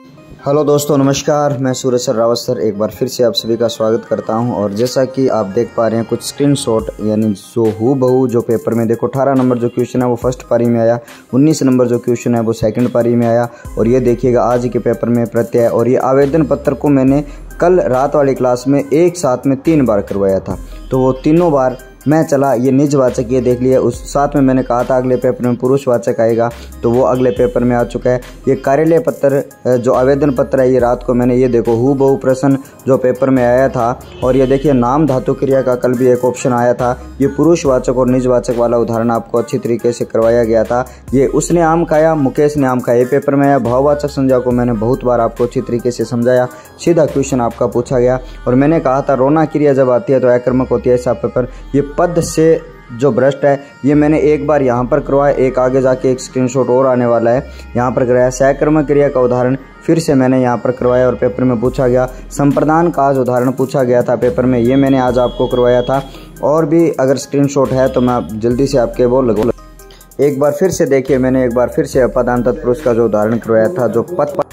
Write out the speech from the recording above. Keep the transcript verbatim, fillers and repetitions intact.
Hello दोस्तों, नमस्कार। मैं सूरज सर रावत सर एक बार फिर से आप सभी का स्वागत करता हूं। और जैसा कि आप देख पा रहे हैं कुछ स्क्रीनशॉट, यानी जो हु बहू जो पेपर में देखो अठारह नंबर जो क्वेश्चन है वो फर्स्ट पारी में आया, उन्नीस नंबर जो क्वेश्चन है वो सेकंड पारी में आया। और ये देखिएगा आज के पेपर में प्रत्यय। और ये आवेदन पत्र को मैंने कल रात वाली क्लास में एक साथ में तीन बार करवाया था, तो वो तीनों बार मैं चला। ये निजवाचक ये देख लिया। उस साथ में मैंने कहा था अगले पेपर में पुरुषवाचक आएगा, तो वो अगले पेपर में आ चुका है। ये कार्यालय पत्र जो आवेदन पत्र है, ये रात को मैंने ये देखो हु बहु प्रश्न जो पेपर में आया था। और ये देखिए नाम धातु क्रिया का कल भी एक ऑप्शन आया था। ये पुरुषवाचक और निजवाचक वाला उदाहरण आपको अच्छी तरीके से करवाया गया था। ये उसने आम खाया, मुकेश ने आम खाया, ये पेपर में आया। भाववाचक संज्ञा को मैंने बहुत बार आपको अच्छी तरीके से समझाया, सीधा क्वेश्चन आपका पूछा गया। और मैंने कहा था रोना क्रिया जब आती है तो आक्रमक होती है ऐसा पेपर। ये पद से जो भ्रष्ट है ये मैंने एक बार यहाँ पर करवाया, एक आगे जाके एक स्क्रीनशॉट और आने वाला है, यहाँ पर कराया। सहकर्मक क्रिया का उदाहरण फिर से मैंने यहाँ पर करवाया और पेपर में पूछा गया। संप्रदान का आज उदाहरण पूछा गया था पेपर में, ये मैंने आज आपको करवाया था। और भी अगर स्क्रीनशॉट है तो मैं जल्दी से आपके वो लगूँ। एक बार फिर से देखिए, मैंने एक बार फिर से पदांत तत्पुरुष का जो उदाहरण करवाया था, जो पद